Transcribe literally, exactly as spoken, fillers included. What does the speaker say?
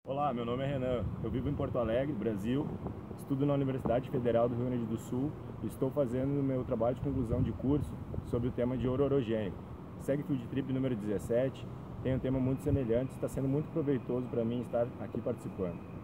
Olá, meu nome é Renan, eu vivo em Porto Alegre, Brasil, estudo na Universidade Federal do Rio Grande do Sul e estou fazendo meu trabalho de conclusão de curso sobre o tema de ouro orogênico. Segue Field Trip número dezessete, tem um tema muito semelhante, está sendo muito proveitoso para mim estar aqui participando.